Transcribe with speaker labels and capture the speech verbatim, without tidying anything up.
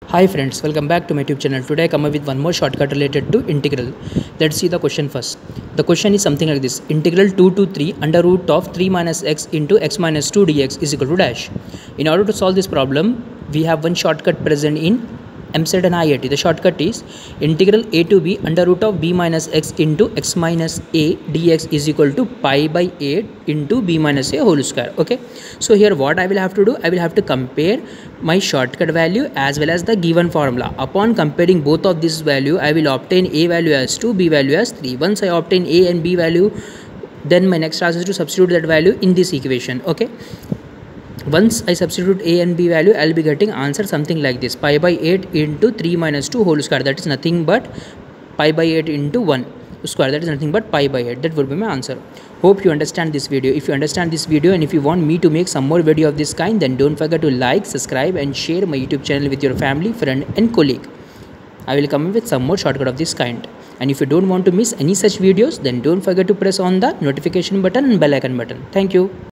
Speaker 1: Hi friends, welcome back to my YouTube channel. Today I come up with one more shortcut related to integral. Let's see the question first. The question is something like this. Integral two to three under root of three minus x into x minus two dx is equal to dash. In order to solve this problem, we have one shortcut present in M C E T and I I T. The shortcut is integral a to b under root of b minus x into x minus a dx is equal to pi by eight into b minus a whole square. Okay. So here what I will have to do, I will have to compare my shortcut value as well as the given formula. Upon comparing both of this value, I will obtain a value as two, b value as three. Once I obtain a and b value, then my next task is to substitute that value in this equation. Okay. Once I substitute a and b value, I will be getting answer something like this: pi by eight into three minus two whole square. That is nothing but pi by eight into one square. That is nothing but pi by eight. That would be my answer. Hope you understand this video. If you understand this video and if you want me to make some more video of this kind, then don't forget to like, subscribe and share my YouTube channel with your family, friend and colleague. I will come with some more shortcut of this kind. And if you don't want to miss any such videos, then don't forget to press on the notification button and bell icon button. Thank you.